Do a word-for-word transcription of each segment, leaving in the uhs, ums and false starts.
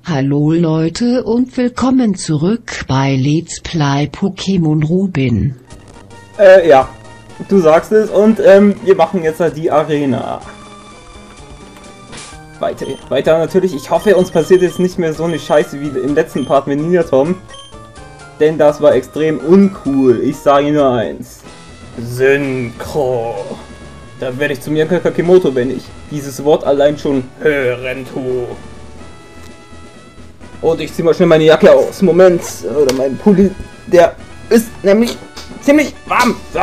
Hallo Leute und willkommen zurück bei Let's Play Pokémon Rubin. Äh, ja, du sagst es und ähm, wir machen jetzt halt die Arena. Weiter, weiter natürlich. Ich hoffe, uns passiert jetzt nicht mehr so eine Scheiße wie im letzten Part mit Ninatom. Denn das war extrem uncool. Ich sage nur eins. Synchro. Da werde ich zu Miyako Kakimoto, wenn ich dieses Wort allein schon hören tue. Und ich ziehe mal schnell meine Jacke aus. Moment. Oder mein Pulli. Der ist nämlich ziemlich warm. So.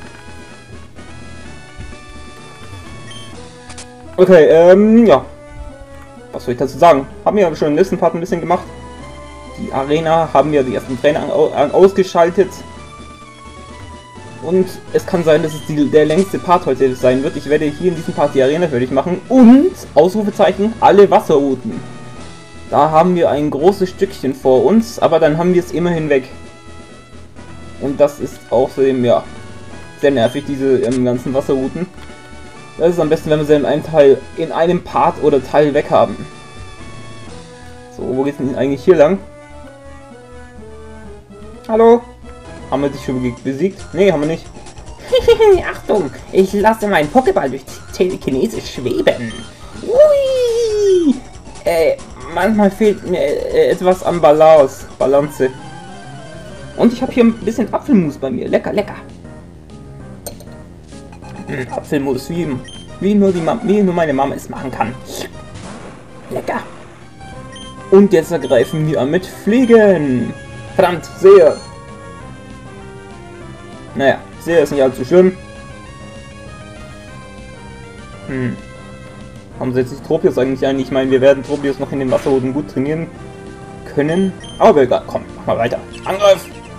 Okay, ähm, ja. Was soll ich dazu sagen? Haben wir ja schon im letzten Part ein bisschen gemacht. Die Arena haben wir die ersten Trainer ausgeschaltet. Und es kann sein, dass es die, der längste Part heute sein wird. Ich werde hier in diesem Part die Arena fertig machen. Und, Ausrufezeichen, alle Wasserrouten. Da haben wir ein großes Stückchen vor uns, aber dann haben wir es immerhin weg. Und das ist außerdem, ja, sehr nervig, diese ähm, ganzen Wasserrouten. Das ist am besten, wenn wir sie in einem Teil, in einem Part oder Teil weg haben. So, wo geht's denn eigentlich hier lang? Hallo? Haben wir dich schon besiegt? Nee, haben wir nicht. Achtung, ich lasse meinen Pokéball durch Telekinese schweben. Ui! Äh, manchmal fehlt mir äh, etwas an Balance. Balance. Und ich habe hier ein bisschen Apfelmus bei mir. Lecker, lecker. Hm, Apfelmus, wie, wie, nur die wie nur meine Mama es machen kann. Lecker. Und jetzt ergreifen wir mit Fliegen. Verdammt, sehe. Naja, sehe ist nicht allzu schlimm. Hm. Warum setze ich Tropius eigentlich ein? Ich meine, wir werden Tropius noch in den Wasserrouten gut trainieren können. Aber egal, komm, mach mal weiter. Angriff!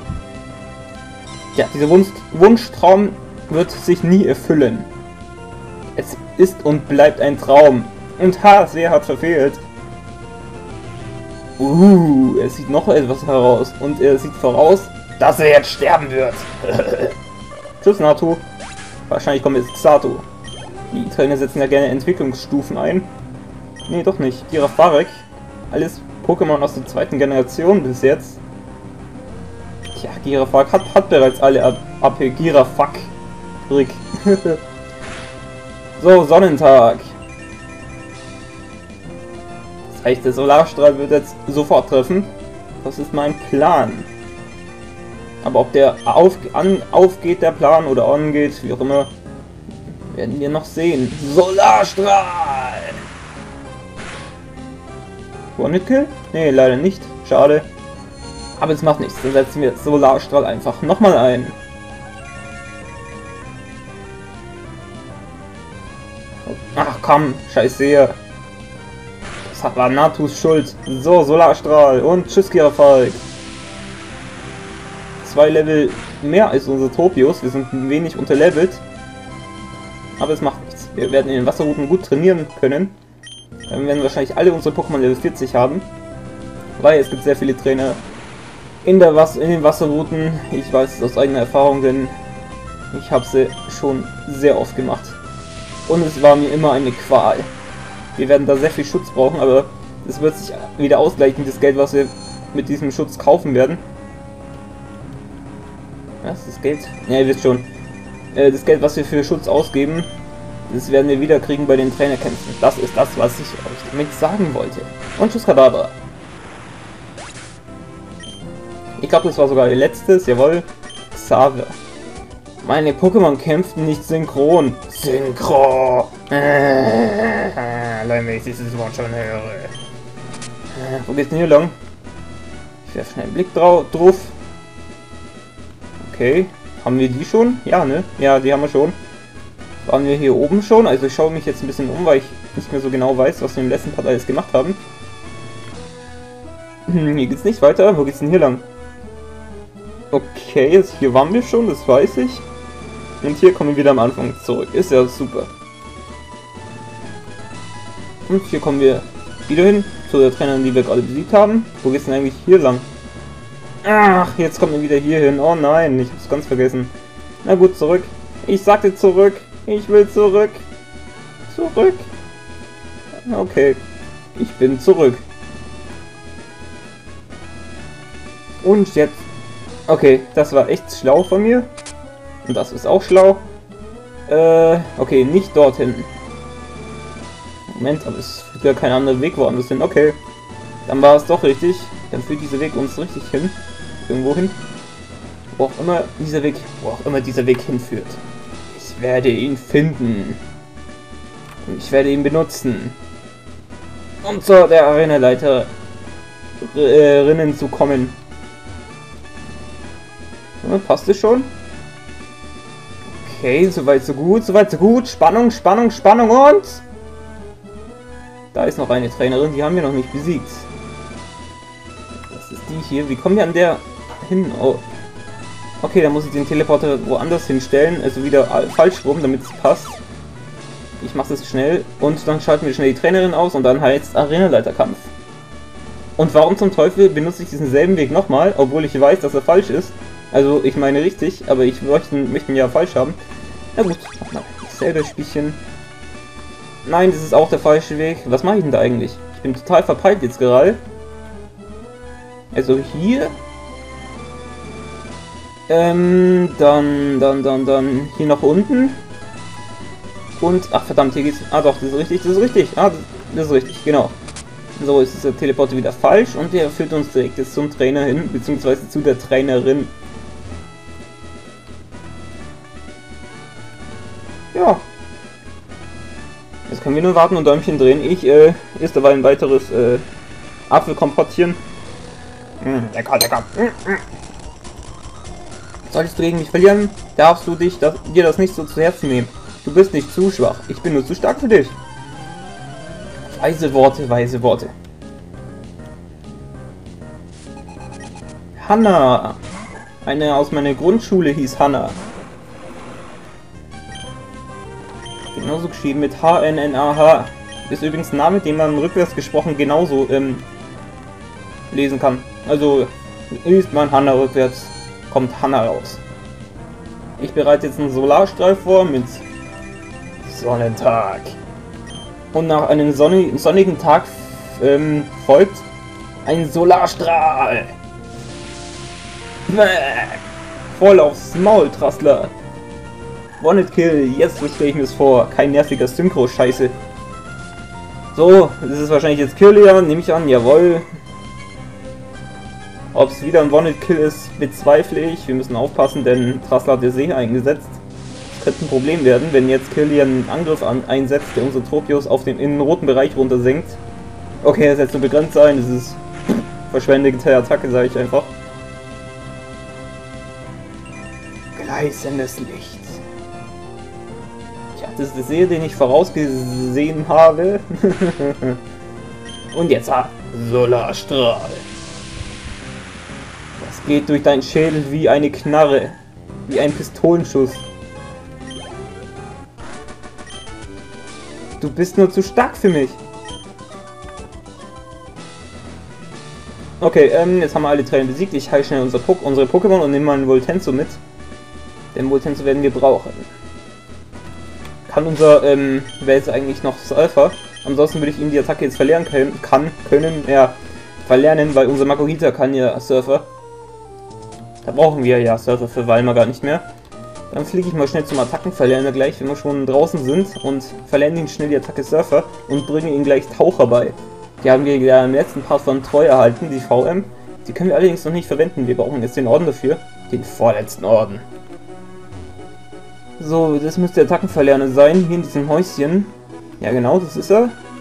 Ja, dieser Wunsch, Wunschtraum wird sich nie erfüllen. Es ist und bleibt ein Traum. Und ha, sehr hat verfehlt. Uh, er sieht noch etwas heraus. Und er sieht voraus, dass er jetzt sterben wird. Tschüss, Nato. Wahrscheinlich kommt jetzt Xatu. Die Trainer setzen ja gerne Entwicklungsstufen ein. Nee, doch nicht. Girafarek. Alles Pokémon aus der zweiten Generation bis jetzt. Tja, Girafarek hat, hat bereits alle A P. Girafak. Rick. So, Sonnentag. Das heißt, der Solarstrahl wird jetzt sofort treffen. Das ist mein Plan. Aber ob der auf, an, aufgeht, der Plan, oder angeht, wie auch immer, werden wir noch sehen. Solarstrahl! One-Hit-Kill? Nee, leider nicht. Schade. Aber es macht nichts. Dann setzen wir Solarstrahl einfach nochmal ein. Ach komm, scheiße. Das war Natus Schuld. So, Solarstrahl und tschüss, Girafarek. Zwei Level mehr als unser Tropius. Wir sind ein wenig unterlevelt. Aber es macht nichts. Wir werden in den Wasserrouten gut trainieren können. Wir werden wahrscheinlich alle unsere Pokémon Level vierzig haben. Weil es gibt sehr viele Trainer in, der Was in den Wasserrouten. Ich weiß es aus eigener Erfahrung, denn ich habe sie schon sehr oft gemacht. Und es war mir immer eine Qual. Wir werden da sehr viel Schutz brauchen, aber es wird sich wieder ausgleichen, das Geld, was wir mit diesem Schutz kaufen werden. Was? Das Geld? Ja, ihr wisst schon. Äh, das Geld, was wir für Schutz ausgeben, das werden wir wieder kriegen bei den Trainerkämpfen. Das ist das, was ich euch damit sagen wollte. Und tschüss, Kadabra. Ich glaube, das war sogar ihr letztes. Jawohl. Xaver. Meine Pokémon kämpften nicht synchron. Synchron! Allein wenn ich dieses Wort schon höre. Äh, wo geht's denn hier lang? Ich werfe schnell einen Blick drauf. Okay. Haben wir die schon? Ja, ne? Ja, die haben wir schon. Waren wir hier oben schon? Also ich schaue mich jetzt ein bisschen um, weil ich nicht mehr so genau weiß, was wir im letzten Part alles gemacht haben. Hm, hier geht's nicht weiter. Wo geht's denn hier lang? Okay, jetzt hier waren wir schon, das weiß ich. Und hier kommen wir wieder am Anfang zurück. Ist ja super. Und hier kommen wir wieder hin, zu der Trainerin, die wir gerade besiegt haben. Wo geht's denn eigentlich hier lang? Ach, jetzt kommen wir wieder hier hin. Oh nein, ich hab's ganz vergessen. Na gut, zurück. Ich sagte zurück. Ich will zurück. Zurück. Okay. Ich bin zurück. Und jetzt... Okay, das war echt schlau von mir. Und das ist auch schlau. Äh, okay, nicht dorthin. Moment, aber es führt ja kein anderer Weg woanders hin. Okay, dann war es doch richtig. Dann führt dieser Weg uns richtig hin. Irgendwo hin. Wo auch immer dieser Weg, wo auch immer dieser Weg hinführt. Ich werde ihn finden. Und ich werde ihn benutzen. Um zu der Arenaleiter äh, rinnen zu kommen. Ja, passt es schon? Okay, soweit so gut, soweit so gut. Spannung, Spannung, Spannung und... Da ist noch eine Trainerin, die haben wir noch nicht besiegt. Das ist die hier. Wie kommen wir an der hin? Oh. Okay, dann muss ich den Teleporter woanders hinstellen. Also wieder falsch rum, damit es passt. Ich mache es schnell. Und dann schalten wir schnell die Trainerin aus und dann heißt Arenaleiterkampf. Und warum zum Teufel benutze ich diesen selben Weg nochmal, obwohl ich weiß, dass er falsch ist? Also ich meine richtig, aber ich möchte, möchte ihn ja falsch haben. Na gut, nochmal dasselbe Spielchen. Nein, das ist auch der falsche Weg. Was mache ich denn da eigentlich? Ich bin total verpeilt jetzt gerade. Also hier. Ähm, dann, dann, dann, dann hier nach unten. Und, ach verdammt, hier geht's. Ah doch, das ist richtig, das ist richtig. Ah, das ist richtig, genau. So, ist der Teleporter wieder falsch und der führt uns direkt jetzt zum Trainer hin, beziehungsweise zu der Trainerin. Ja. Jetzt können wir nur warten und Däumchen drehen. Ich, äh, ist dabei ein weiteres, äh, Apfelkompottchen. Mm, lecker, lecker. Mm, mm. Solltest du gegen mich verlieren, darfst du dich das, dir das nicht so zu Herzen nehmen. Du bist nicht zu schwach. Ich bin nur zu stark für dich. Weise Worte, weise Worte. Hanna. Eine aus meiner Grundschule hieß Hanna. Genauso geschrieben mit H N N A H. Ist übrigens ein Name, den man rückwärts gesprochen genauso ähm, lesen kann. Also liest man Hanna rückwärts, kommt Hanna raus. Ich bereite jetzt einen Solarstrahl vor mit Sonnentag. Und nach einem sonnigen, sonnigen Tag ähm, folgt ein Solarstrahl. Bäh. Voll aufs Maul, Trassler. One-Hit Kill, jetzt stelle ich mir das vor. Kein nerviger Synchro-Scheiße. So, das ist wahrscheinlich jetzt Kirlian, nehme ich an, jawohl. Ob es wieder ein One-Hit Kill ist, bezweifle ich. Wir müssen aufpassen, denn Trassler hat der See eingesetzt. Das könnte ein Problem werden, wenn jetzt Kirlian einen Angriff an, einsetzt, der unsere Tropios auf den, in den roten Bereich runtersenkt. Okay, das ist jetzt nur begrenzt sein, das ist verschwendete Attacke, sage ich einfach. Gleißendes Licht. Tja, das ist der See, den ich vorausgesehen habe. Und jetzt ah, Solarstrahl. Das geht durch deinen Schädel wie eine Knarre. Wie ein Pistolenschuss. Du bist nur zu stark für mich. Okay, ähm, jetzt haben wir alle Trainer besiegt. Ich heile schnell unser po unsere Pokémon und nehme mal einen Voltenzo mit. Den Voltenzo werden wir brauchen. Kann unser ähm, Wälzer eigentlich noch Surfer? Ansonsten würde ich ihm die Attacke jetzt verlernen können, kann, können, ja, verlernen, weil unser Makuhita kann ja Surfer. Da brauchen wir ja Surfer für Walmer gar nicht mehr. Dann fliege ich mal schnell zum Attackenverlerner gleich, wenn wir schon draußen sind und verlernen ihn schnell die Attacke Surfer und bringen ihm gleich Taucher bei. Die haben wir ja im letzten Part von Treu erhalten, die V M. Die können wir allerdings noch nicht verwenden, wir brauchen jetzt den Orden dafür. Den vorletzten Orden. So, das müsste der Attackenverlerner sein, hier in diesem Häuschen. Ja genau, das ist er.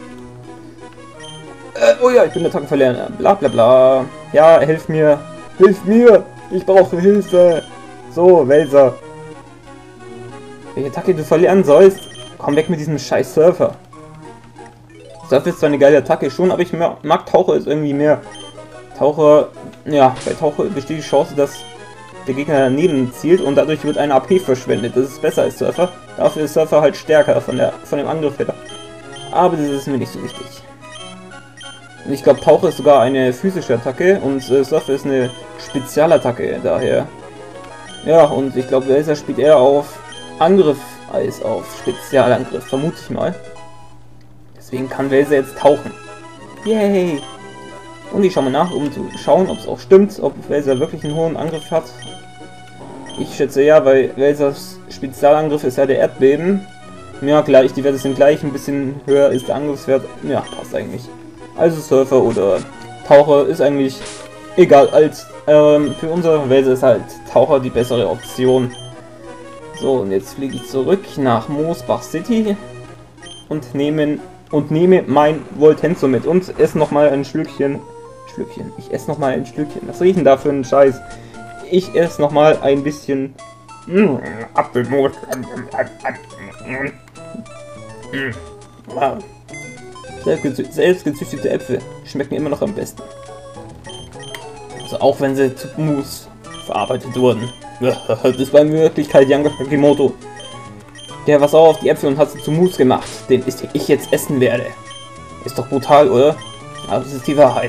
Äh, oh ja, ich bin der Attackenverlerner. Bla bla bla. Ja, hilf mir. Hilf mir! Ich brauche Hilfe! So, Wälzer. Welche Attacke du verlernen sollst? Komm weg mit diesem scheiß Surfer. Surfer ist zwar eine geile Attacke schon, aber ich mag Taucher ist irgendwie mehr. Taucher, ja, bei Taucher besteht die Chance, dass der Gegner daneben zielt und dadurch wird eine A P verschwendet. Das ist besser als Surfer. Dafür ist Surfer halt stärker von, der, von dem Angriff her. Aber das ist mir nicht so wichtig. Und ich glaube, Taucher ist sogar eine physische Attacke und äh, Surfer ist eine Spezialattacke, daher. Ja, und ich glaube, Wälzer spielt eher auf Angriff als auf Spezialangriff, vermute ich mal. Deswegen kann Wälzer jetzt tauchen. Yay! Und ich schaue mal nach, um zu schauen, ob es auch stimmt, ob Welser wirklich einen hohen Angriff hat. Ich schätze ja, weil Welsers Spezialangriff ist ja der Erdbeben. Ja, gleich, die Werte sind gleich, ein bisschen höher ist der Angriffswert. Ja, passt eigentlich. Also Surfer oder Taucher ist eigentlich egal. Als ähm, für unser Welser ist halt Taucher die bessere Option. So, und jetzt fliege ich zurück nach Moosbach City und nehme, und nehme mein Voltenzo mit und esse nochmal ein Schlückchen. Schlückchen. Ich esse nochmal ein Schlückchen. Was riechen da für ein Scheiß? Ich esse nochmal ein bisschen mmh, Apfelmus. Wow. Selbstgezüchtete Äpfel schmecken immer noch am besten. Also auch wenn sie zu Mousse verarbeitet wurden. Das war in Wirklichkeit Yamamoto, der was auch auf die Äpfel und hat sie zu Mousse gemacht, den ich jetzt essen werde. Ist doch brutal, oder? Aber das ist die Wahrheit.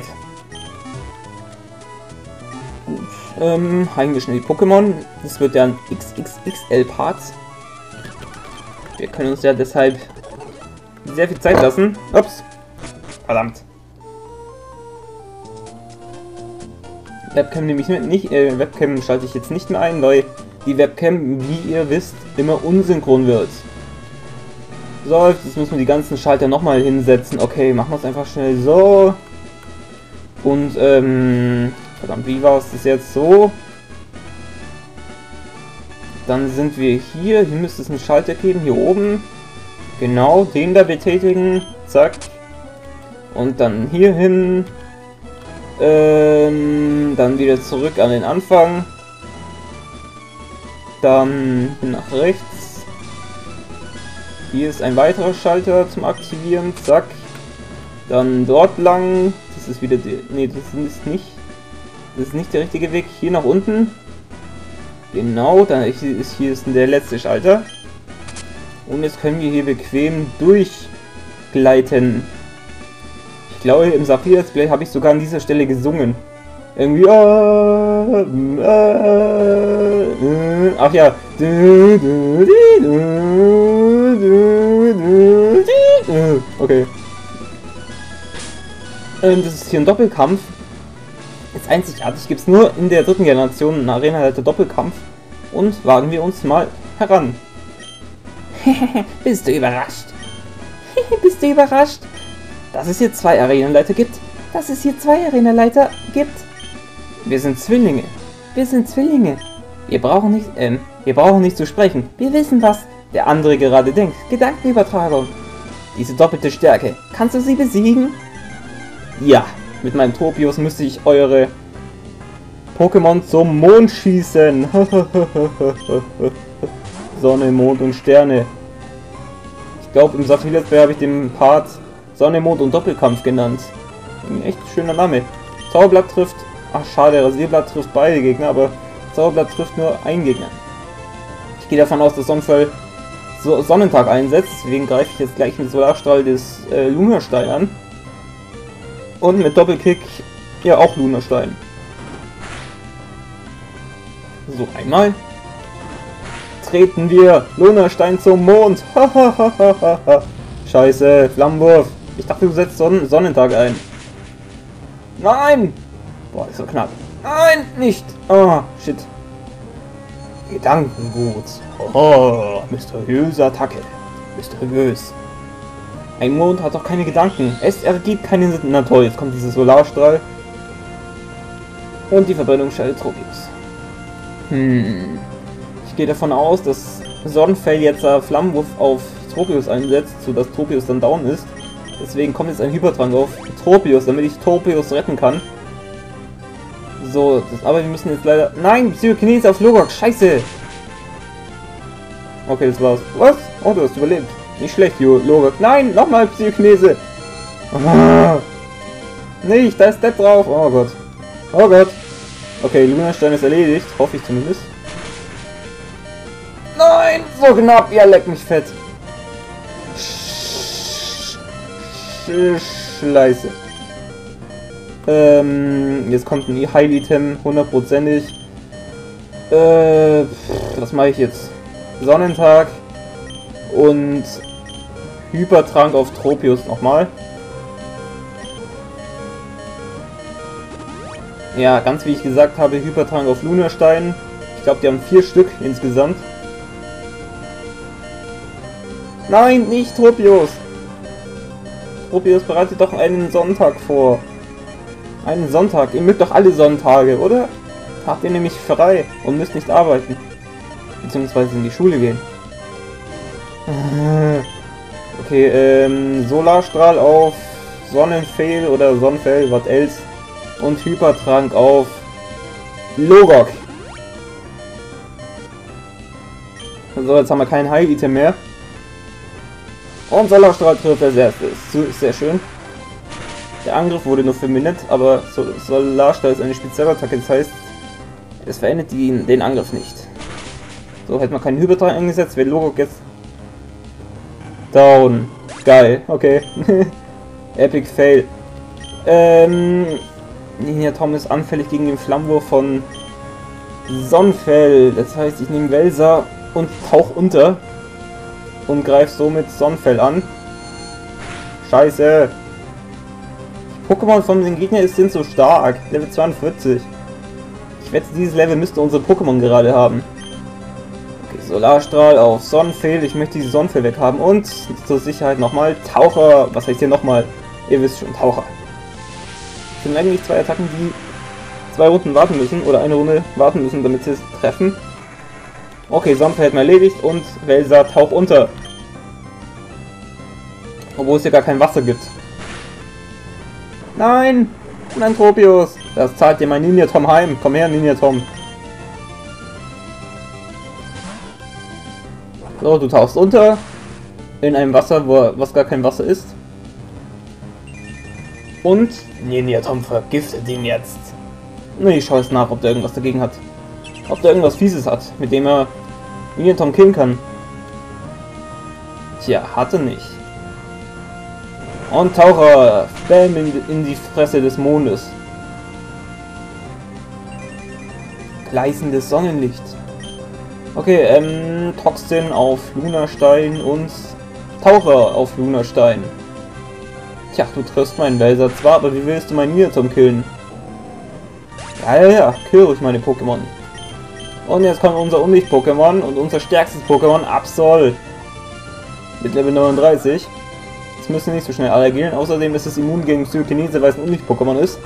Gut, ähm, heilen wir schnell die Pokémon. Das wird ja ein X X X L-Part. Wir können uns ja deshalb sehr viel Zeit lassen. Ups. Verdammt. Webcam nehme ich nicht, äh, Webcam schalte ich jetzt nicht mehr ein, weil die Webcam, wie ihr wisst, immer unsynchron wird. So, jetzt müssen wir die ganzen Schalter nochmal hinsetzen. Okay, machen wir es einfach schnell so. Und, ähm, verdammt, wie war es das jetzt so? Dann sind wir hier, hier müsste es einen Schalter geben, hier oben. Genau, den da betätigen, zack. Und dann hier hin. Ähm, dann wieder zurück an den Anfang. Dann nach rechts. Hier ist ein weiterer Schalter zum Aktivieren. Zack. Dann dort lang. Das ist wieder die. Ne, das ist nicht. Das ist nicht der richtige Weg. Hier nach unten. Genau, dann ist hier ist der letzte Schalter. Und jetzt können wir hier bequem durchgleiten. Ich glaube, im Saphir-Let's Play habe ich sogar an dieser Stelle gesungen. Irgendwie. Äh, äh, äh, ach ja. Okay. Ähm, das ist hier ein Doppelkampf. Ist einzigartig. Gibt es nur in der dritten Generation einen Arena-Leiter Doppelkampf. Und wagen wir uns mal heran. Bist du überrascht? Bist du überrascht? Dass es hier zwei Arenaleiter gibt? Dass es hier zwei Arenaleiter gibt? Wir sind Zwillinge. Wir sind Zwillinge. Wir brauchen nicht, ähm, wir brauchen nicht zu sprechen. Wir wissen, was der andere gerade denkt. Gedankenübertragung. Diese doppelte Stärke. Kannst du sie besiegen? Ja. Mit meinem Tropius müsste ich eure Pokémon zum Mond schießen. Sonne, Mond und Sterne. Ich glaube, im Saphir-Let's Play habe ich den Part Sonne, Mond und Doppelkampf genannt. Ein echt schöner Name. Zauberblatt trifft... Ach schade, Rasierblatt trifft beide Gegner, aber Zauberblatt trifft nur einen Gegner. Ich gehe davon aus, dass Sonnenfall so Sonnentag einsetzt, deswegen greife ich jetzt gleich mit Solarstrahl des äh, Lunastein an. Und mit Doppelkick ja auch Lunastein. So, einmal. Treten wir Lunastein zum Mond. Scheiße, Flammenwurf. Ich dachte, du setzt Sonnen Sonnentag ein. Nein! Boah, ist so knapp. Nein, nicht! Ah, oh, shit. Gedankengut. Oh, mysteriöse Attacke. Mysteriös. Ein Mond hat doch keine Gedanken. Es ergibt keine Sinn. Na toll, jetzt kommt dieser Solarstrahl. Und die Verbrennung schaltet Tropius. Hm. Ich gehe davon aus, dass Sonnenfell jetzt äh, Flammenwurf auf Tropius einsetzt, sodass Tropius dann down ist. Deswegen kommt jetzt ein Hypertrank auf Tropius, damit ich Tropius retten kann. So, das, aber wir müssen jetzt leider... Nein, Psychokinese auf Logok, scheiße! Okay, das war's. Was? Oh, du hast überlebt. Nicht schlecht, Jo, Logok. Nein, nochmal Psychokinese! Ah, nicht, da ist Depp drauf. Oh Gott. Oh Gott. Okay, Lunastein ist erledigt, hoffe ich zumindest. Nein, so knapp, ja, leck mich fett. Scheiße. Ähm, jetzt kommt ein Heil-Item, hundertprozentig. Äh, was mache ich jetzt? Sonnentag und Hypertrank auf Tropius nochmal. Ja, ganz wie ich gesagt habe, Hypertrank auf Lunastein. Ich glaube, die haben vier Stück insgesamt. Nein, nicht Tropius! Tropius bereitet doch einen Sonntag vor. Einen Sonntag. Ihr mögt doch alle Sonntage, oder? Habt ihr nämlich frei und müsst nicht arbeiten. Beziehungsweise in die Schule gehen. Okay, ähm, Solarstrahl auf Sonnenfehl oder Sonnenfell, was else. Und Hypertrank auf Logok. So, jetzt haben wir kein Heil-Item mehr. Und Solarstrahl trifft als erstes. Sehr schön. Der Angriff wurde nur vermindert, aber Solarstrahl ist eine Spezialattacke, das heißt, es verändert die, den Angriff nicht. So, hätten wir keinen Hypertrank eingesetzt, wäre Logok jetzt down. Geil, okay. Epic Fail. Ähm, Ninja Tom ist anfällig gegen den Flammenwurf von Sonnenfell. Das heißt, ich nehme Welser und tauch unter und greife somit Sonnenfell an. Scheiße. Die Pokémon von den Gegnern sind so stark. Level zweiundvierzig. Ich wette, dieses Level müsste unsere Pokémon gerade haben. Okay, Solarstrahl auf Sonnenfell. Ich möchte diese Sonnenfell weghaben. Und zur Sicherheit nochmal Taucher. Was heißt hier nochmal? Ihr wisst schon, Taucher. Das sind eigentlich zwei Attacken, die zwei Runden warten müssen. Oder eine Runde warten müssen, damit sie es treffen. Okay, Sonnenfell hat man erledigt. Und Welser, tauch unter. Obwohl es hier gar kein Wasser gibt. Nein! Nein, Tropius! Das zahlt dir mein Ninja Tom heim. Komm her, Ninja Tom. So, du tauchst unter. In einem Wasser, wo, was gar kein Wasser ist. Und Ninja Tom vergiftet ihn jetzt. Ne, ich schaue jetzt nach, ob der irgendwas dagegen hat. Ob der irgendwas Fieses hat, mit dem er Ninja Tom killen kann. Tja, hatte nicht. Und Taucher, Bam in, in die Fresse des Mondes. Gleißendes Sonnenlicht. Okay, ähm, Toxin auf Lunastein und Taucher auf Lunastein. Tja, du triffst meinen Welser zwar, aber wie willst du meinen Niatom killen? Ja, ja, ja, kill ruhig meine Pokémon. Und jetzt kommt unser Unlicht-Pokémon und unser stärkstes Pokémon, Absol. Mit Level neununddreißig. Jetzt müssen wir nicht so schnell allergieren. Außerdem ist es immun gegen Psychokinese, weil es ein Unlicht-Pokémon ist.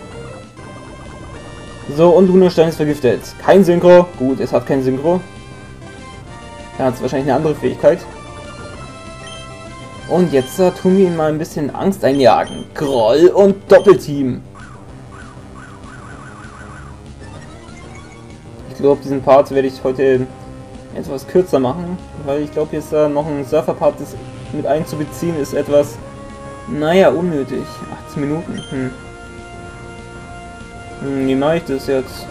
So, und Lunastein ist vergiftet. Kein Synchro. Gut, es hat kein Synchro. Er hat wahrscheinlich eine andere Fähigkeit. Und jetzt uh, tun wir ihm mal ein bisschen Angst einjagen. Groll und Doppelteam. Ich glaube, diesen Part werde ich heute etwas kürzer machen, weil ich glaube, jetzt uh, noch ein Surfer-Part mit einzubeziehen ist etwas, naja, unnötig. achtzehn Minuten. Hm. Hm, wie mache ich das jetzt?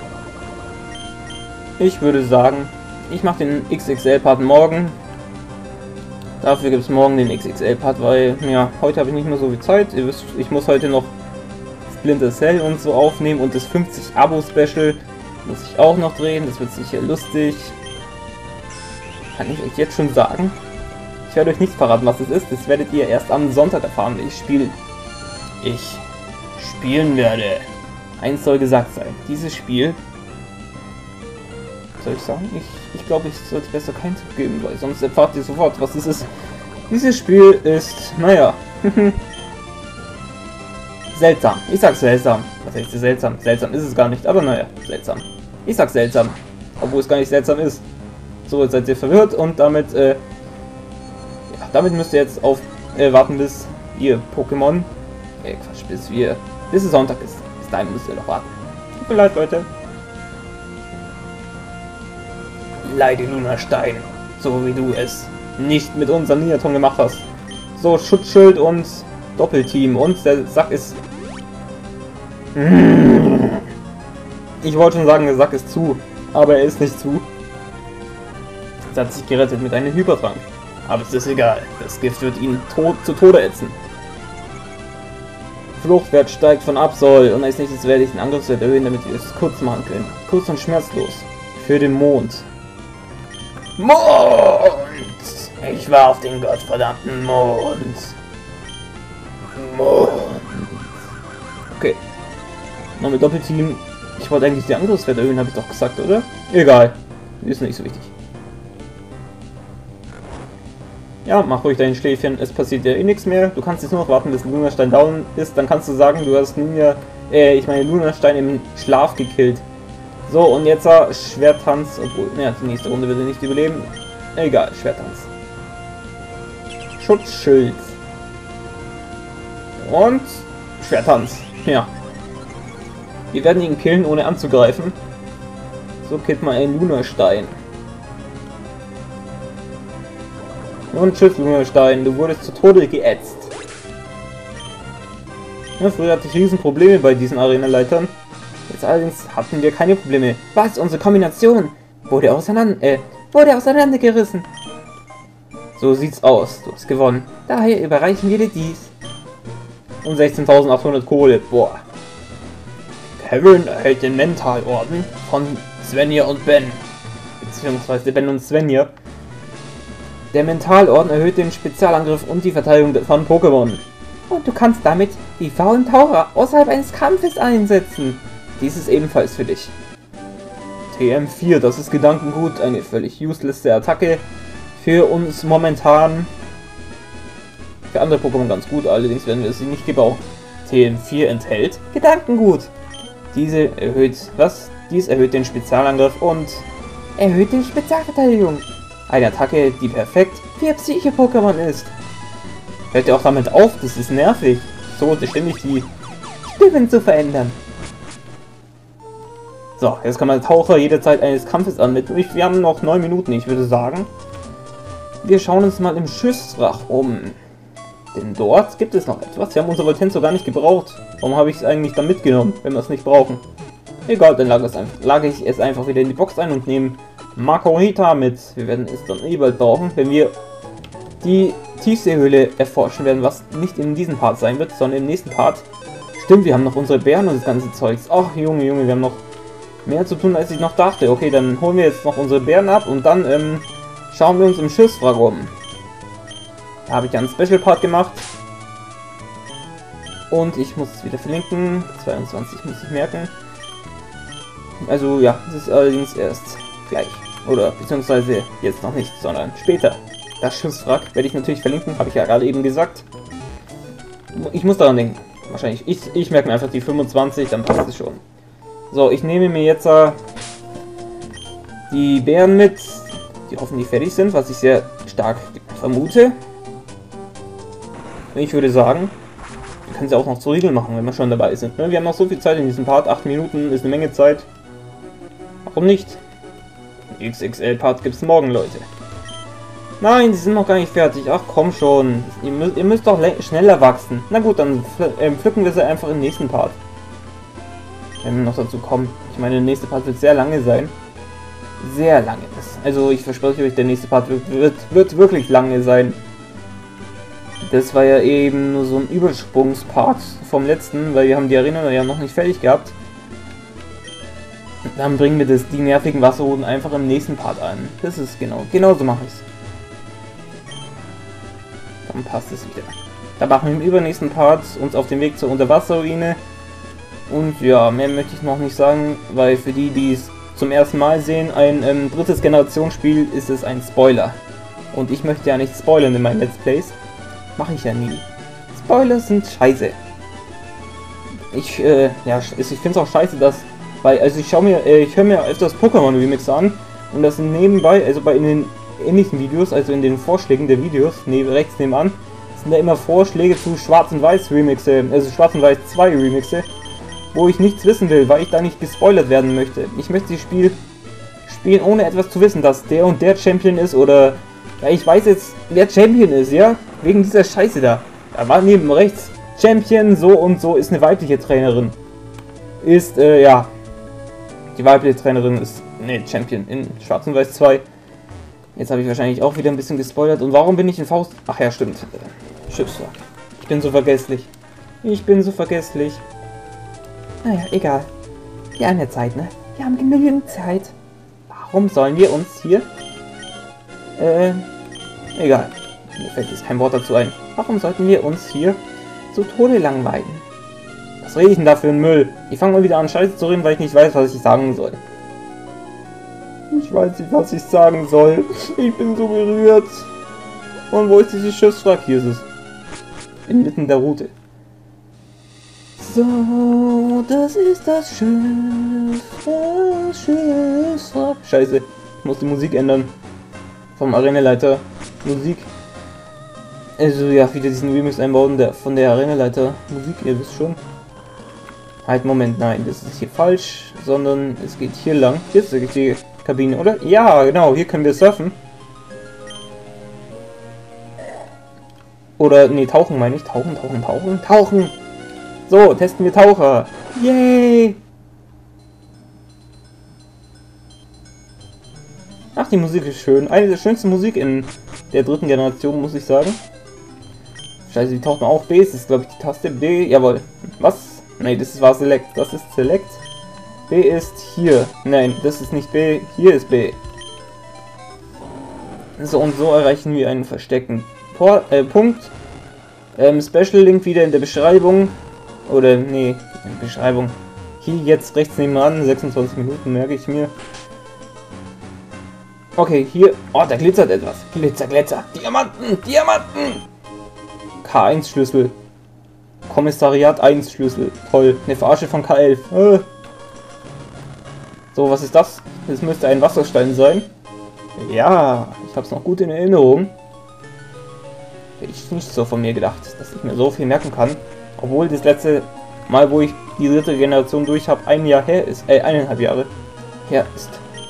Ich würde sagen, ich mache den X X L-Part morgen. Dafür gibt es morgen den X X L-Part, weil, ja, heute habe ich nicht mehr so viel Zeit. Ihr wisst, ich muss heute noch Splinter Cell und so aufnehmen und das fünfzig Abo-Special muss ich auch noch drehen. Das wird sicher lustig. Kann ich euch jetzt schon sagen. Ich werde euch nicht verraten, was es ist. Das werdet ihr erst am Sonntag erfahren, wenn ich spiele. Ich spielen werde. Eins soll gesagt sein. Dieses Spiel... Soll ich sagen? Ich, ich glaube, ich sollte besser keinen Tipp geben, weil sonst erfahrt ihr sofort, was es ist. Dieses Spiel ist... Naja. seltsam. Ich sag seltsam. Was heißt seltsam? Seltsam ist es gar nicht, aber naja, seltsam. Ich sag seltsam. Obwohl es gar nicht seltsam ist. So, jetzt seid ihr verwirrt und damit... Äh, ja, damit müsst ihr jetzt auf... Äh, warten, bis ihr Pokémon... Äh, Quatsch, bis wir... Bis es Sonntag ist. Bis dahin müsst ihr noch warten. Tut mir leid, Leute. Leide Lunastein, so wie du es nicht mit unserem Niaton gemacht hast. So, Schutzschild und Doppelteam und der Sack ist... Ich wollte schon sagen, der Sack ist zu, aber er ist nicht zu. Er hat sich gerettet mit einem Hypertrank. Aber es ist egal, das Gift wird ihn tot zu Tode ätzen. Fluchtwert steigt von Absol und als nächstes werde ich den Angriffswert erhöhen, damit wir es kurz machen können. Kurz und schmerzlos. Für den Mond. Mond! Ich war auf den gottverdammten Mond. Mond. Okay. Noch mit Doppelteam Ich wollte eigentlich die Angriffswerte erhöhen, habe ich doch gesagt, oder? Egal. Ist nicht so wichtig. Ja, mach ruhig dein Schläfchen, es passiert ja eh nichts mehr. Du kannst jetzt nur noch warten, bis Lunastein down ist. Dann kannst du sagen, du hast Ninja, äh, ich meine Lunastein im Schlaf gekillt. So, und jetzt uh, Schwerttanz, obwohl, naja, die nächste Runde wird er nicht überleben. Egal, Schwerttanz. Schutzschild. Und Schwerttanz. Ja. Wir werden ihn killen, ohne anzugreifen. So killt man einen Lunastein. Und tschüss, Lunastein, du wurdest zu Tode geätzt. Ja, früher hatte ich riesen Probleme bei diesen Arenaleitern. Jetzt allerdings hatten wir keine Probleme. Was? Unsere Kombination wurde auseinander, äh, wurde auseinandergerissen. So sieht's aus. Du hast gewonnen. Daher überreichen wir dir dies. Und sechzehntausendachthundert Kohle. Boah. Kevin erhält den Mentalorden von Svenja und Ben. Beziehungsweise Ben und Svenja. Der Mentalorden erhöht den Spezialangriff und die Verteidigung von Pokémon. Und du kannst damit die faulen Taucher außerhalb eines Kampfes einsetzen. Dies ist ebenfalls für dich. T M vier, das ist Gedankengut, eine völlig useless Attacke. Für uns momentan. Für andere Pokémon ganz gut, allerdings werden wir sie nicht gebrauchen. T M vier enthält Gedankengut. Diese erhöht, was? Dies erhöht den Spezialangriff und erhöht die Spezialverteidigung. Eine Attacke, die perfekt für Psycho-Pokémon ist. Hört ihr auch damit auf? Das ist nervig. So, ständig die Stimmen zu verändern. So, jetzt kann man Taucher jederzeit eines Kampfes anmelden. Wir haben noch neun Minuten, ich würde sagen. Wir schauen uns mal im Schiffswrack um. Denn dort gibt es noch etwas. Wir haben unser Voltenzo gar nicht gebraucht. Warum habe ich es eigentlich dann mitgenommen, wenn wir es nicht brauchen? Egal, dann lage, es einfach, lage ich es einfach wieder in die Box ein und nehme Makuhita mit. Wir werden es dann eh bald brauchen, wenn wir die Tiefseehöhle erforschen werden, was nicht in diesem Part sein wird, sondern im nächsten Part. Stimmt, wir haben noch unsere Bären und das ganze Zeugs. Ach, Junge, Junge, wir haben noch mehr zu tun, als ich noch dachte. Okay, dann holen wir jetzt noch unsere Bären ab und dann ähm, schauen wir uns im Schiffswrack um. Da habe ich ja einen Special Part gemacht. Und ich muss es wieder verlinken. zweiundzwanzig muss ich merken. Also ja, das ist allerdings erst gleich. Oder beziehungsweise jetzt noch nicht, sondern später. Das Schiffswrack werde ich natürlich verlinken, habe ich ja gerade eben gesagt. Ich muss daran denken. Wahrscheinlich. Ich, ich merke mir einfach die fünfundzwanzig, dann passt es schon. So, ich nehme mir jetzt äh, die Bären mit, die hoffentlich fertig sind, was ich sehr stark vermute. Ich würde sagen, wir können sie auch noch zu Riegel machen, wenn wir schon dabei sind. Wir haben noch so viel Zeit in diesem Part, acht Minuten ist eine Menge Zeit. Warum nicht? X X L-Part gibt es morgen, Leute. Nein, sie sind noch gar nicht fertig. Ach komm schon, ihr müsst, ihr müsst doch schneller wachsen. Na gut, dann äh, pflücken wir sie einfach im nächsten Part. Wenn wir noch dazu kommen. Ich meine, der nächste Part wird sehr lange sein. Sehr lange. Also ich verspreche euch, der nächste Part wird, wird, wird wirklich lange sein. Das war ja eben nur so ein Übersprungspart vom letzten, weil wir haben die Arena ja noch nicht fertig gehabt. Dann bringen wir das, die nervigen Wasserhoden einfach im nächsten Part an. Das ist genau, genau so mache ich es. Dann passt es wieder. Da machen wir im übernächsten Part uns auf den Weg zur Unterwasserruine. Und ja, mehr möchte ich noch nicht sagen, weil für die, die es zum ersten Mal sehen, ein ähm, drittes Generationsspiel ist es ein Spoiler. Und ich möchte ja nicht spoilern in meinen Let's Plays. Mache ich ja nie. Spoilers sind scheiße. Ich, äh, ja, ich finde es auch scheiße, dass, weil, also ich schaue mir, äh, ich höre mir öfters Pokémon Remix an und das nebenbei, also bei in den ähnlichen Videos, also in den Vorschlägen der Videos, neben, rechts nebenan, sind da immer Vorschläge zu Schwarz und Weiß Remixe, also Schwarz und Weiß zwei Remixe, wo ich nichts wissen will, weil ich da nicht gespoilert werden möchte. Ich möchte das Spiel spielen, ohne etwas zu wissen, dass der und der Champion ist oder, ja, ich weiß jetzt, wer Champion ist, ja? Wegen dieser Scheiße da. Da war neben rechts Champion, so und so, ist eine weibliche Trainerin. Ist, äh, ja. Die weibliche Trainerin ist, ne, Champion in Schwarz und Weiß zwei. Jetzt habe ich wahrscheinlich auch wieder ein bisschen gespoilert. Und warum bin ich in Faust... Ach ja, stimmt. Äh, Schiffswrack. Ich bin so vergesslich. Ich bin so vergesslich. Naja, egal. Wir haben ja Zeit, ne? Wir haben genügend Zeit. Warum sollen wir uns hier... Äh, egal. Mir fällt jetzt kein Wort dazu ein. Warum sollten wir uns hier zu Tode langweilen? Das Was rede ich denn da für einen Müll? Ich fange mal wieder an Scheiße zu reden, weil ich nicht weiß, was ich sagen soll. Ich weiß nicht, was ich sagen soll. Ich bin so gerührt. Und wo ist dieses Schiffswrack? Hier ist es. Inmitten der Route. So, das ist das Schiff. Das Schiffswrack. Scheiße, ich muss die Musik ändern. Vom Arenaleiter. Musik. Also ja, wieder diesen Remix einbauen der, von der Arenaleiter Musik, ihr wisst schon. Halt, Moment, nein, das ist hier falsch, sondern es geht hier lang. Hier ist die Kabine, oder? Ja, genau, hier können wir surfen. Oder, nee, tauchen meine ich. Tauchen, tauchen, tauchen, tauchen. So, testen wir Taucher. Yay! Ach, die Musik ist schön. Eine der schönsten Musik in der dritten Generation, muss ich sagen. Scheiße, die taucht man auch. B, das ist, glaube ich, die Taste B. Jawohl. Was? Nein, das war Select. Das ist Select. B ist hier. Nein, das ist nicht B. Hier ist B. So, und so erreichen wir einen versteckten Por äh, Punkt. Ähm, Special Link wieder in der Beschreibung. Oder, nee, in der Beschreibung. Hier jetzt rechts nebenan. sechsundzwanzig Minuten, merke ich mir. Okay, hier. Oh, da glitzert etwas. Glitzer, Glitzer. Diamanten, Diamanten. K eins Schlüssel. Kommissariat eins Schlüssel. Toll. Eine Verarsche von K elf. Äh. So, was ist das? Das müsste ein Wasserstein sein. Ja, ich habe es noch gut in Erinnerung. Hätte ich nicht so von mir gedacht, dass ich mir so viel merken kann. Obwohl das letzte Mal, wo ich die dritte Generation durch habe, ein Jahr her ist. Äh, eineinhalb Jahre her ist.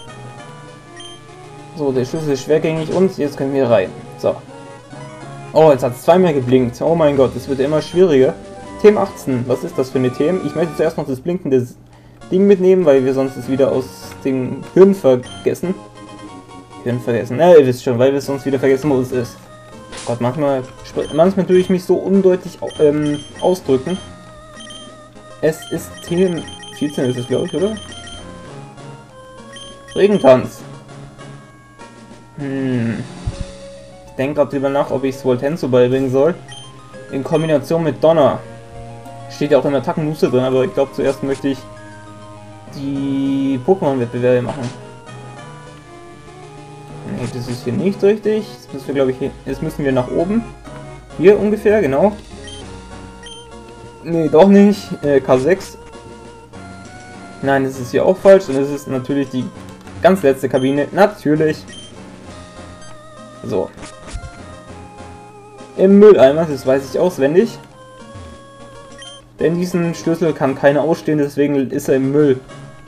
So, der Schlüssel ist schwergängig und jetzt können wir rein. So. Oh, jetzt hat es zweimal geblinkt. Oh mein Gott, es wird immer schwieriger. Themen achtzehn, was ist das für eine Themen? Ich möchte zuerst noch das blinkende Ding mitnehmen, weil wir sonst es wieder aus dem Hirn vergessen. Hirn vergessen, na, ihr wisst schon, weil wir es sonst wieder vergessen, wo es ist. Gott, manchmal, manchmal tue ich mich so undeutlich ähm, ausdrücken. Es ist Themen vierzehn ist es, glaube ich, oder? Regentanz. Hm. Ich denke gerade drüber nach, ob ich es Voltenzo beibringen soll. In Kombination mit Donner. Steht ja auch in der Attackenmuster drin, aber ich glaube zuerst möchte ich die Pokémon-Wettbewerbe machen. Nee, das ist hier nicht richtig. Jetzt müssen wir, glaube ich, hier, jetzt müssen wir nach oben. Hier ungefähr, genau. Nee, doch nicht. Äh, K sechs. Nein, das ist hier auch falsch. Und das ist natürlich die ganz letzte Kabine. Natürlich. So. Im Mülleimer, das weiß ich auswendig. Denn diesen Schlüssel kann keiner ausstehen, deswegen ist er im Müll.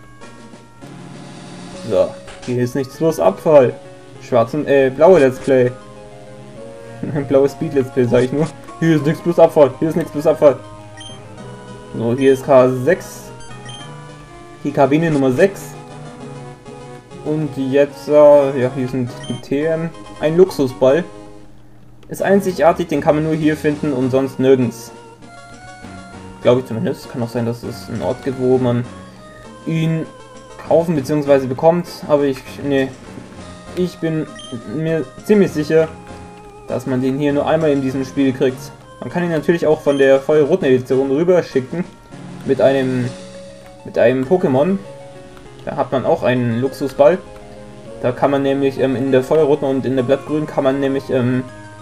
So, hier ist nichts los, Abfall. Schwarz und, äh, blaue Let's Play. Blaues Speed Let's Play, sage ich nur. Hier ist nichts plus Abfall, hier ist nichts plus Abfall. So, hier ist K sechs. Die Kabine Nummer sechs. Und jetzt, äh, ja, hier sind die Themen. Ein Luxusball. Ist einzigartig, den kann man nur hier finden und sonst nirgends. Glaube ich zumindest. Kann auch sein, dass es einen Ort gibt, wo man ihn kaufen bzw. bekommt. Aber ich, nee, ich bin mir ziemlich sicher, dass man den hier nur einmal in diesem Spiel kriegt. Man kann ihn natürlich auch von der Feuerroten Edition rüber schicken mit einem mit einem Pokémon. Da hat man auch einen Luxusball. Da kann man nämlich ähm, in der Feuerroten und in der Blattgrün kann man nämlich ähm,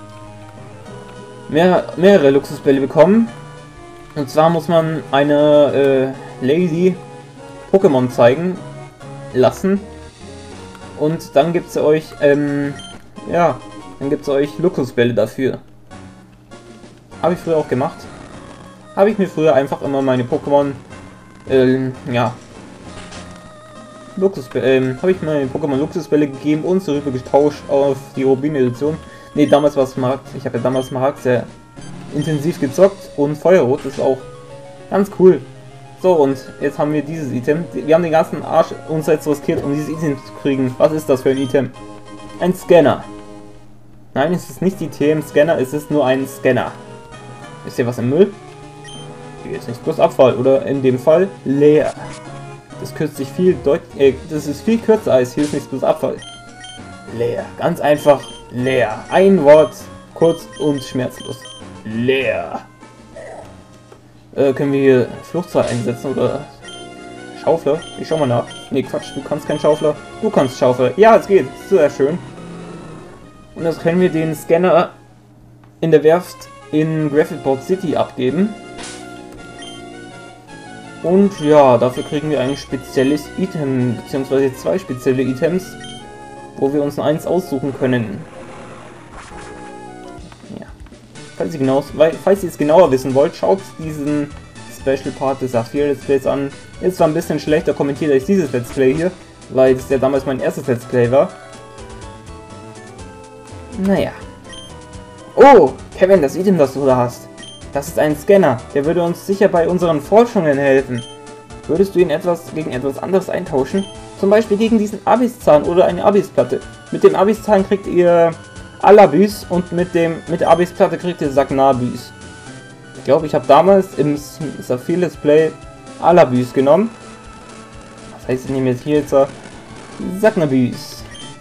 mehr, mehrere Luxusbälle bekommen. Und zwar muss man eine äh, Lady Pokémon zeigen lassen. Und dann gibt es euch, ähm, ja, dann gibt es euch Luxusbälle dafür. Habe ich früher auch gemacht. Habe ich mir früher einfach immer meine Pokémon, ähm, ja, Luxusbälle, ähm, habe ich meine Pokémon Luxusbälle gegeben und so rüber getauscht auf die Rubin-Edition. Ne, damals war es Smaragd. Ich habe ja damals Smaragd sehr intensiv gezockt und Feuerrot ist auch ganz cool. So, und jetzt haben wir dieses Item. Wir haben den ganzen Arsch uns jetzt riskiert, um dieses Item zu kriegen. Was ist das für ein Item? Ein Scanner. Nein, es ist nicht die Themen Scanner, es ist nur ein Scanner. Ist hier was im Müll? Hier ist nicht bloß Abfall, oder in dem Fall leer. Das kürzt sich viel deutlich, äh, das ist viel kürzer als hier ist nicht bloß Abfall. Leer, ganz einfach leer. Ein Wort, kurz und schmerzlos. Leer. Äh, können wir hier Fluchtseil einsetzen oder Schaufler? Ich schau mal nach. Nee, Quatsch, du kannst kein Schaufler. Du kannst Schaufler. Ja, es geht. Sehr schön. Und das können wir den Scanner in der Werft in Gravelport City abgeben. Und ja, dafür kriegen wir ein spezielles Item, beziehungsweise zwei spezielle Items, wo wir uns eins aussuchen können. Ja. Falls ihr, genau, falls ihr es genauer wissen wollt, schaut diesen Special Part des Saphir Let's Plays an. Ist zwar ein bisschen schlechter kommentiert als dieses Let's Play hier, weil es ja damals mein erstes Let's Play war. Naja. Oh, Kevin, das Item, das du da hast. Das ist ein Scanner, der würde uns sicher bei unseren Forschungen helfen. Würdest du ihn etwas gegen etwas anderes eintauschen? Zum Beispiel gegen diesen Abysszahn oder eine Abyssplatte. Mit dem Abysszahn kriegt ihr Alabys und mit dem mit der Abyssplatte kriegt ihr Sagnabys. Ich glaube, ich habe damals im Saphir Let's Play Alabys genommen. Das heißt, ich nehme jetzt hier jetzt Sagnabys.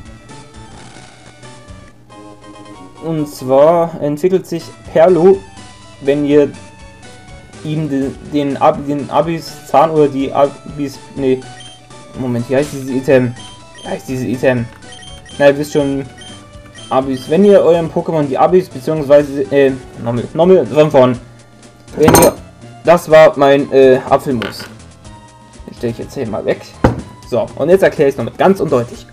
Und zwar entwickelt sich Perlo, wenn ihr ihm den, den, Ab, den Abysszahn oder die Abys... Nee, Moment, wie heißt dieses Item? Wie heißt dieses Item? Na, ihr wisst schon, Abys. Wenn ihr eurem Pokémon die Abys, beziehungsweise, äh, Nommel, Nommel, von vorn. Wenn ihr... Das war mein, äh, Apfelmus. Den stelle ich jetzt hier mal weg. So, und jetzt erkläre ich es nochmal ganz undeutlich.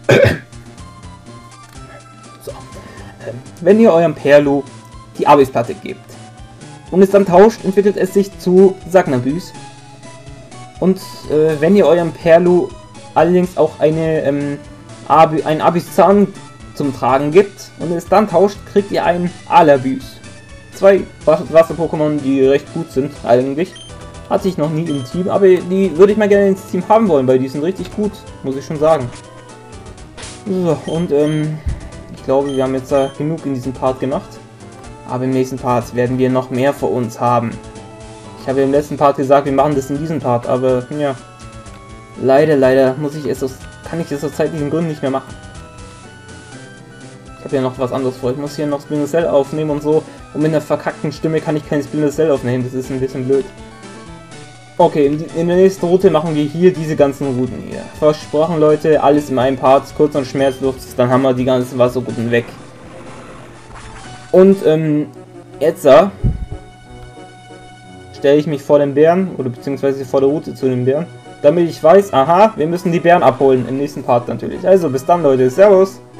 So. Ähm, wenn ihr eurem Perlo die Abysplatte gebt und es dann tauscht, entwickelt es sich zu Sagnabys. Und äh, wenn ihr eurem Perlo allerdings auch eine, ähm, Abi, einen Abysszahn zum Tragen gibt und es dann tauscht, kriegt ihr einen Alabys. Zwei Wasser-Pokémon, die recht gut sind eigentlich. Hatte ich noch nie im Team, aber die würde ich mal gerne ins Team haben wollen, weil die sind richtig gut, muss ich schon sagen. So, und ähm, ich glaube, wir haben jetzt da genug in diesem Part gemacht. Aber im nächsten Part werden wir noch mehr für uns haben. Ich habe im letzten Part gesagt, wir machen das in diesem Part, aber ja, leider, leider muss ich es aus, kann ich es aus zeitlichen Gründen nicht mehr machen. Ich habe ja noch was anderes vor. Ich muss hier noch Splinter Cell aufnehmen und so. Und mit einer verkackten Stimme kann ich kein Splinter Cell aufnehmen. Das ist ein bisschen blöd. Okay, in der nächsten Route machen wir hier diese ganzen Routen hier. Versprochen, Leute, alles in einem Part, kurz und schmerzlos, dann haben wir die ganzen Wasserrouten weg. Und ähm, jetzt äh, stelle ich mich vor den Bären, oder beziehungsweise vor der Route zu den Bären, damit ich weiß, aha, wir müssen die Bären abholen, im nächsten Part natürlich. Also bis dann, Leute, servus!